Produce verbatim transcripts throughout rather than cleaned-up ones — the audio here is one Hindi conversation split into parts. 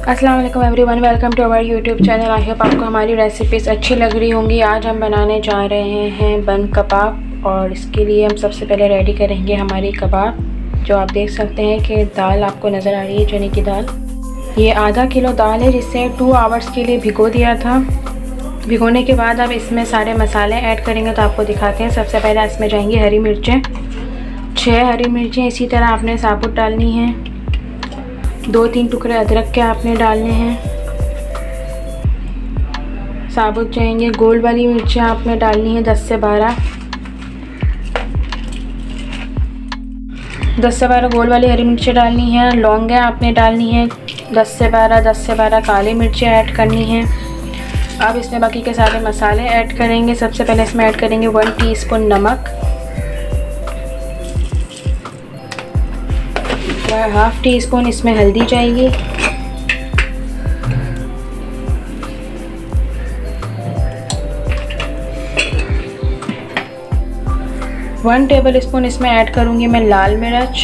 अस्सलाम वालेकुम everyone, welcome to our YouTube channel. I hope आपको हमारी रेसिपीज़ अच्छी लग रही होंगी। आज हम बनाने जा रहे हैं बन कबाब और इसके लिए हम सबसे पहले रेडी करेंगे हमारी कबाब। जो आप देख सकते हैं कि दाल आपको नज़र आ रही है, चने की दाल। ये आधा किलो दाल है जिसे टू आवर्स के लिए भिगो दिया था। भिगोने के बाद अब इसमें सारे मसाले ऐड करेंगे तो आपको दिखाते हैं। सबसे पहले इसमें जाएंगी हरी मिर्चें, छः हरी मिर्चें इसी तरह आपने साबुत डालनी है। दो तीन टुकड़े अदरक के आपने डालने हैं साबुत जाएंगे। गोल वाली मिर्चें आपने डालनी है दस से बारह दस से बारह गोल वाली हरी मिर्चें डालनी है। लौंगें आपने डालनी है दस से बारह दस से बारह काली मिर्चें ऐड करनी है। अब इसमें बाकी के सारे मसाले ऐड करेंगे। सबसे पहले इसमें ऐड करेंगे वन टीस्पून नमक, हाफ टी स्पून इसमें हल्दी जाएगी, वन टेबल स्पून इसमें ऐड करूंगी मैं लाल मिर्च,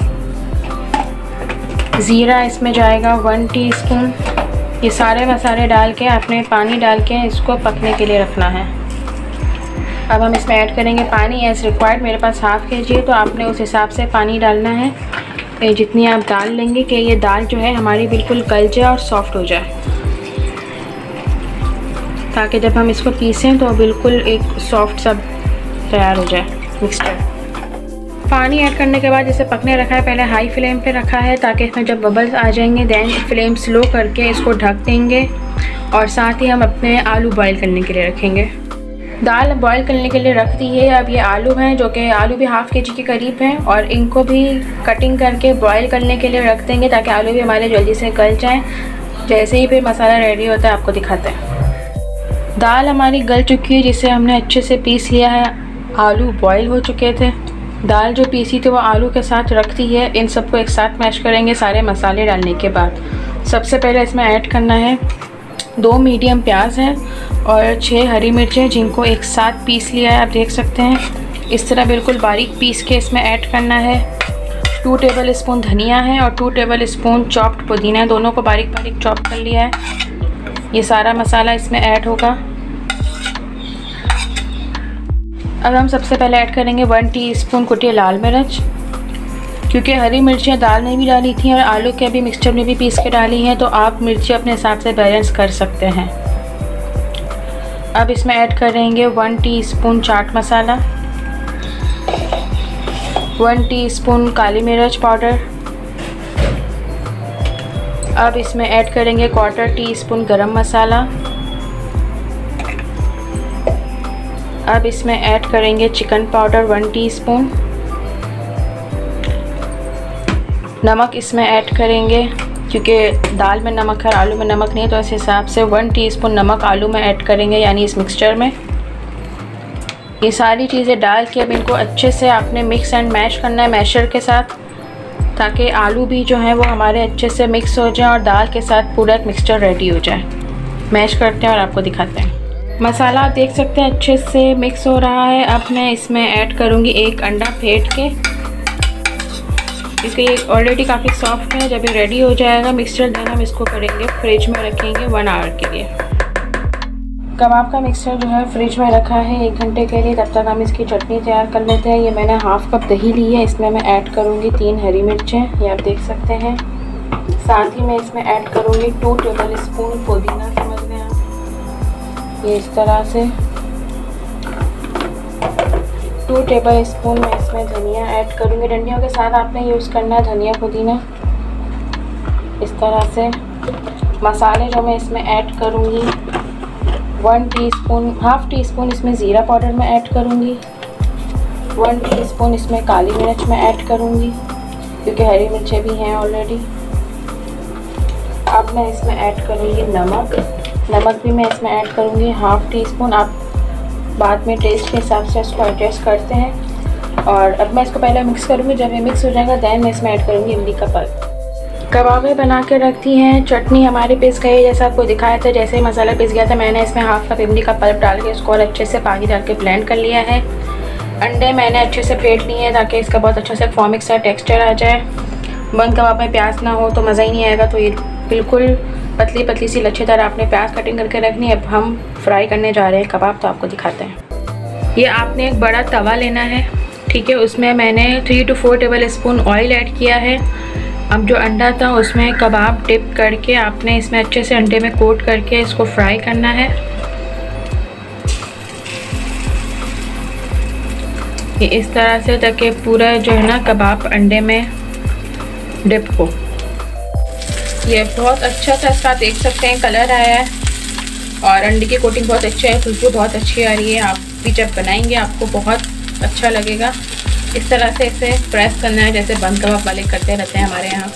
ज़ीरा इसमें जाएगा वन टीस्पून। ये सारे मसाले डाल के आपने पानी डाल के इसको पकने के लिए रखना है। अब हम इसमें ऐड करेंगे पानी एज़ रिक्वायर्ड। मेरे पास हाफ़ के जी है तो आपने उस हिसाब से पानी डालना है जितनी आप दाल लेंगे कि ये दाल जो है हमारी बिल्कुल गल जाए और सॉफ्ट हो जाए, ताकि जब हम इसको पीसें तो बिल्कुल एक सॉफ्ट सा तैयार हो जाए मिक्सचर। पानी ऐड करने के बाद इसे पकने रखा है, पहले हाई फ्लेम पे रखा है ताकि इसमें जब बबल्स आ जाएंगे दैन फ्लेम स्लो करके इसको ढक देंगे और साथ ही हम अपने आलू बॉईल करने के लिए रखेंगे। दाल बॉईल करने के लिए रख दी है। अब ये आलू हैं जो कि आलू भी हाफ़ के जी के करीब हैं और इनको भी कटिंग करके बॉईल करने के लिए रख देंगे ताकि आलू भी हमारे जल्दी से गल जाएं। जैसे ही फिर मसाला रेडी होता है आपको दिखाते हैं। दाल हमारी गल चुकी है जिसे हमने अच्छे से पीस लिया है। आलू बॉईल हो चुके थे। दाल जो पीसी थी वो आलू के साथ रख दी है। इन सबको एक साथ मैश करेंगे सारे मसाले डालने के बाद। सबसे पहले इसमें ऐड करना है दो मीडियम प्याज है और छः हरी मिर्चें जिनको एक साथ पीस लिया है। आप देख सकते हैं इस तरह बिल्कुल बारीक पीस के इसमें ऐड करना है। टू टेबल स्पून धनिया है और टू टेबल स्पून चॉप्ड पुदीना है, दोनों को बारीक बारीक चॉप कर लिया है। ये सारा मसाला इसमें ऐड होगा। अब हम सबसे पहले ऐड करेंगे वन टीस्पून कुटी लाल मिर्च, क्योंकि हरी मिर्चें दाल में भी डाली थी और आलू के भी मिक्सचर में भी पीस के डाली हैं तो आप मिर्ची अपने हिसाब से बैलेंस कर सकते हैं। अब इसमें ऐड करेंगे one teaspoon chaat masala, one teaspoon काली मिर्च पाउडर। अब इसमें ऐड करेंगे क्वार्टर टी स्पून गरम मसाला। अब इसमें ऐड करेंगे चिकन पाउडर वन टीस्पून। नमक इसमें ऐड करेंगे क्योंकि दाल में नमक है आलू में नमक नहीं है, तो इस हिसाब से वन टीस्पून नमक आलू में ऐड करेंगे यानी इस मिक्सचर में। ये सारी चीज़ें डाल के अब इनको अच्छे से आपने मिक्स एंड मैश करना है मैशर के साथ, ताकि आलू भी जो है वो हमारे अच्छे से मिक्स हो जाए और दाल के साथ पूरा एक मिक्सचर रेडी हो जाए। मैश करते हैं और आपको दिखाते हैं। मसाला आप देख सकते हैं अच्छे से मिक्स हो रहा है। अब मैं इसमें ऐड करूँगी एक अंडा फेंट के, क्योंकि ये ऑलरेडी काफ़ी सॉफ्ट है। जब ये रेडी हो जाएगा मिक्सचर देन हम इसको करेंगे फ्रिज में रखेंगे वन आवर के लिए। कबाब का मिक्सचर जो है फ्रिज में रखा है एक घंटे के लिए। तब तक हम इसकी चटनी तैयार कर लेते हैं। ये मैंने हाफ़ कप दही ली है, इसमें मैं ऐड करूँगी तीन हरी मिर्चें, ये आप देख सकते हैं। साथ ही मैं इसमें ऐड करूँगी टू टेबल स्पून पुदीना, समझ लें आप, ये इस तरह से। टू टेबल स्पून मैं इसमें धनिया ऐड करूँगी। डंडियों के साथ आपने यूज़ करना है धनिया पुदीना इस तरह से। मसाले जो मैं इसमें ऐड करूँगी one teaspoon, half teaspoon इसमें ज़ीरा पाउडर में ऐड करूँगी, वन टीस्पून इसमें काली मिर्च में ऐड करूँगी क्योंकि हरी मिर्चें भी हैं ऑलरेडी। अब मैं इसमें ऐड करूँगी नमक। नमक भी मैं इसमें ऐड करूँगी हाफ़ टी स्पून। आप बाद में टेस्ट के हिसाब से इसको एडजस्ट करते हैं। और अब मैं इसको पहले मिक्स करूँगी। जब ये मिक्स हो जाएगा दैन मैं इसमें ऐड करूँगी इमली का पल्प। कबाबें बना के रखती हैं। चटनी हमारी पिस गई जैसा आपको दिखाया था। जैसे ही मसाला पिस गया था मैंने इसमें हाफ़ कप इमली का पल्प डाल के इसको और अच्छे से पानी डाल के ब्लेंड कर लिया है। अंडे मैंने अच्छे से फेंट लिए हैं ताकि इसका बहुत अच्छा से फॉर्मिक सा टेक्सचर आ जाए। बन कबाब में प्याज ना हो तो मज़ा ही नहीं आएगा, तो ये बिल्कुल पतली पतली सी लच्छेदार आपने प्याज कटिंग करके रखनी है। अब हम फ्राई करने जा रहे हैं कबाब, तो आपको दिखाते हैं। ये आपने एक बड़ा तवा लेना है, ठीक है। उसमें मैंने three two four tablespoon oil add किया है। अब जो अंडा था उसमें कबाब डिप करके आपने इसमें अच्छे से अंडे में कोट करके इसको फ्राई करना है। ये इस तरह से ताकि पूरा जो है ना कबाब अंडे में डिप हो। ये बहुत अच्छा सा इसका देख सकते हैं कलर आया है और अंडे की कोटिंग बहुत अच्छी है, खुशबू बहुत अच्छी आ रही है। आप भी जब बनाएंगे आपको बहुत अच्छा लगेगा। इस तरह से इसे प्रेस करना है जैसे बंद कबाब वाले करते रहते हैं हमारे यहाँ।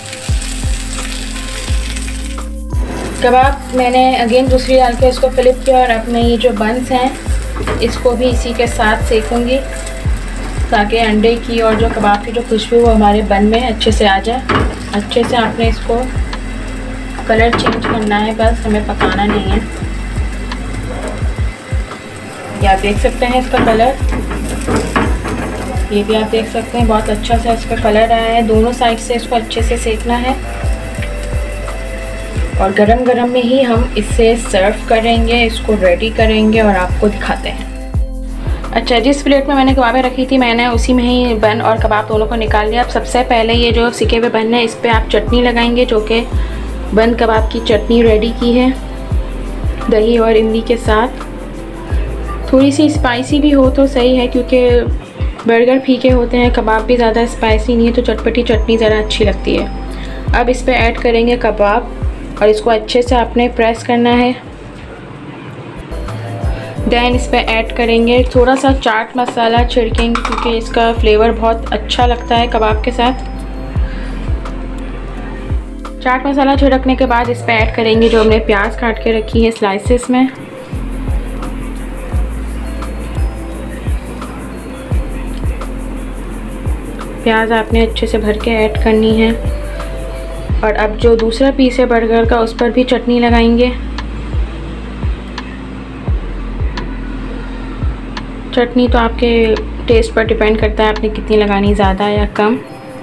कबाब मैंने अगेन दूसरी डाल के इसको फ्लिप किया और अब मैं ये जो बंस हैं इसको भी इसी के साथ सेकूँगी ताकि अंडे की और जो कबाब की जो खुशबू वो हमारे बन में अच्छे से आ जाए। अच्छे से आपने इसको कलर चेंज करना है, बस हमें पकाना नहीं है। ये आप देख सकते हैं इसका कलर, ये भी आप देख सकते हैं बहुत अच्छा सा इसका कलर आया है। दोनों साइड से इसको अच्छे से सेकना है और गरम गरम में ही हम इसे सर्व करेंगे, इसको रेडी करेंगे और आपको दिखाते हैं। अच्छा, जिस प्लेट में मैंने कबाबें रखी थी मैंने उसी में ही बन और कबाब दोनों को निकाल लिया। अब सबसे पहले ये जो सिके हुए बन है इस पर आप चटनी लगाएंगे, जो कि बन कबाब की चटनी रेडी की है दही और इमली के साथ। थोड़ी सी स्पाइसी भी हो तो सही है क्योंकि बर्गर फीके होते हैं, कबाब भी ज़्यादा स्पाइसी नहीं है, तो चटपटी चटनी ज़रा अच्छी लगती है। अब इस पर ऐड करेंगे कबाब और इसको अच्छे से आपने प्रेस करना है। देन इस पर ऐड करेंगे थोड़ा सा चाट मसाला छिड़केंगे क्योंकि इसका फ्लेवर बहुत अच्छा लगता है कबाब के साथ। चाट मसाला छिड़कने के बाद इस पर ऐड करेंगे जो हमने प्याज काट के रखी है स्लाइसेस में। प्याज आपने अच्छे से भर के ऐड करनी है। और अब जो दूसरा पीस है बर्गर का उस पर भी चटनी लगाएंगे। चटनी तो आपके टेस्ट पर डिपेंड करता है आपने कितनी लगानी, ज़्यादा या कम।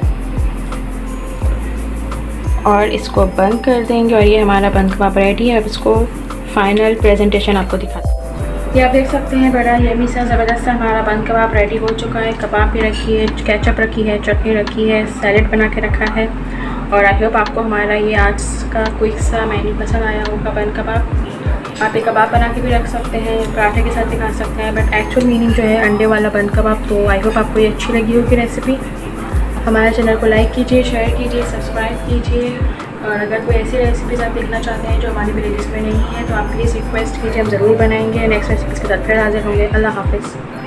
और इसको बंद कर देंगे और ये हमारा बंद कबाब रेडी है। अब इसको फाइनल प्रेजेंटेशन आपको दिखाते हैं। ये आप देख सकते हैं बड़ा यमी सा ज़बरदस्त सा हमारा बंद कबाब रेडी हो चुका है। कबाब भी रखी है, केचप रखी है, चटनी रखी है, सैलेड बना के रखा है। और आई होप आपको हमारा ये आज का क्विक सा मेन्यू पसंद आया होगा। बन कबाब आप एक कबाब बना के भी रख सकते हैं, पराठे के साथ भी खा सकते हैं, बट एक्चुअल मीनिंग जो है अंडे वाला बन कबाब। तो आई होप आपको ये अच्छी लगी होगी रेसिपी। हमारे चैनल को लाइक कीजिए, शेयर कीजिए, सब्सक्राइब कीजिए। और अगर कोई ऐसी रेसिपीज़ आप देखना चाहते हैं जो हमारी प्लेलिस्ट में नहीं है तो आप प्लीज़ रिक्वेस्ट कीजिए, हम ज़रूर बनाएंगे। नेक्स्ट रेसिपीज़ के साथ फिर हाजिर होंगे। अल्लाह हाफिज़।